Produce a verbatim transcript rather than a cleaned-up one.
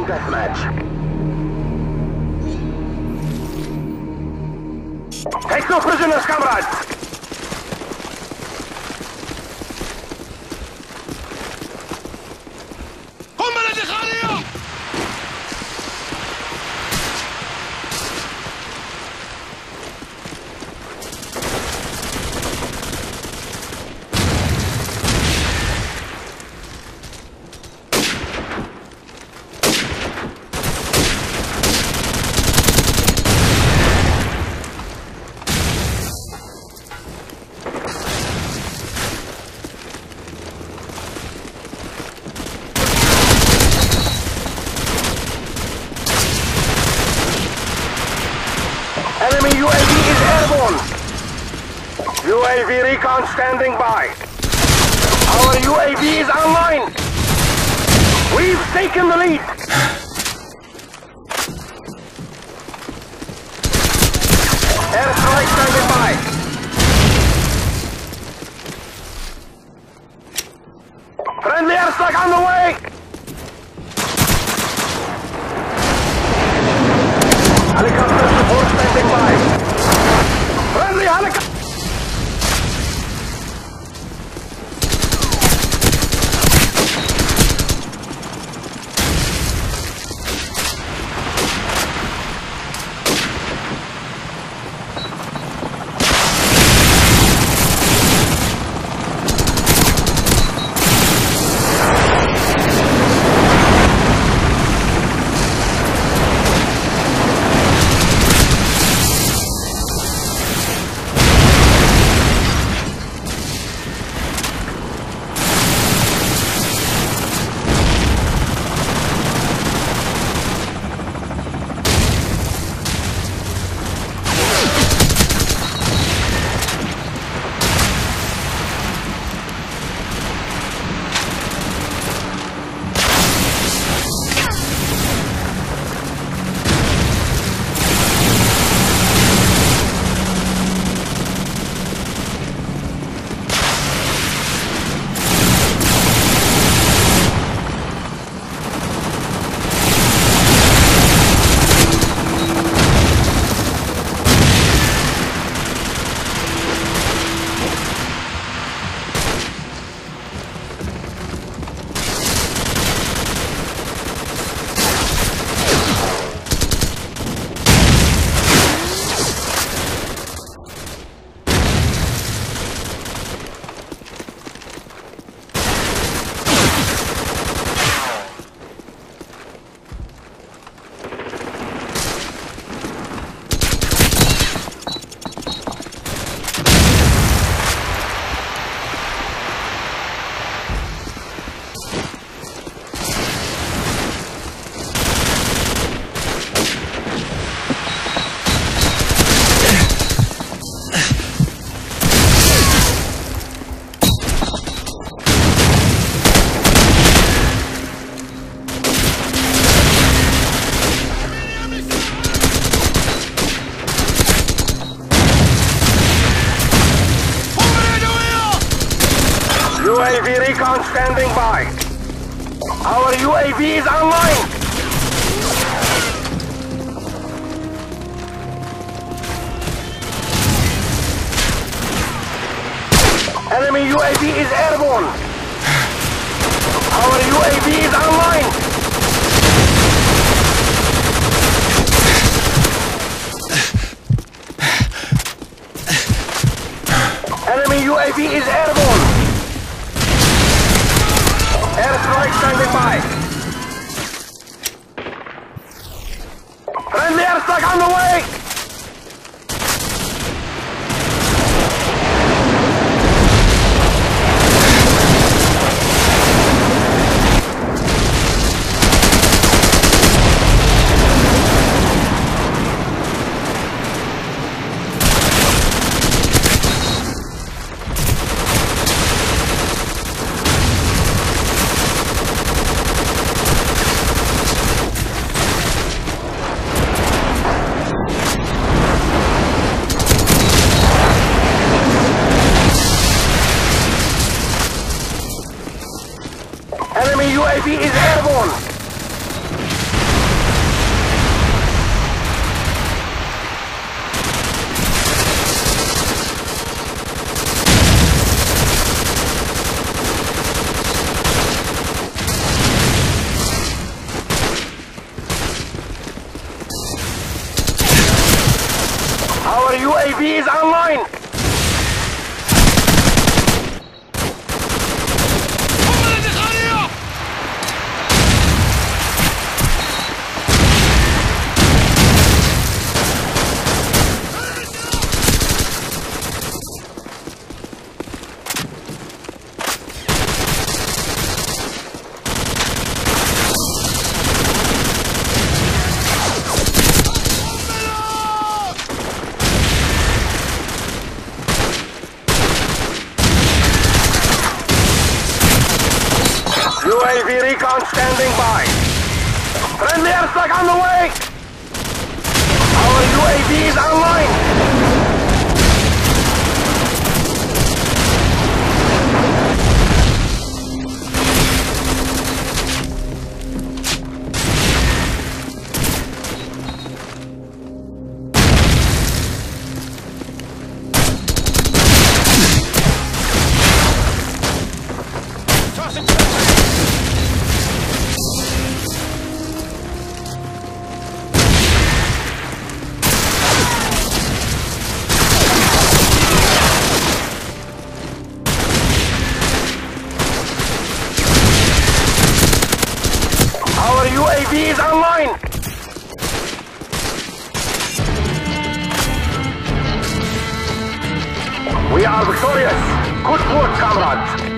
Deathmatch. Take no prisoners, comrades! Enemy U A V is airborne! U A V recon standing by. Our U A V is online! We've taken the lead! Airstrike standing by. Friendly airstrike on the way! Helicopter support standing by. Friendly helicopter! U A V recon standing by. Our U A V is online. Enemy U A V is airborne. Our U A V is online. Enemy U A V is airborne. Airstrike standing by. Friendly airstrike on the way! U A V is airborne! U A V is online! U A V recon standing by. Friendly airstrike on the way! Our U A V is online! Our U A V is online! We are victorious! Good work, comrades!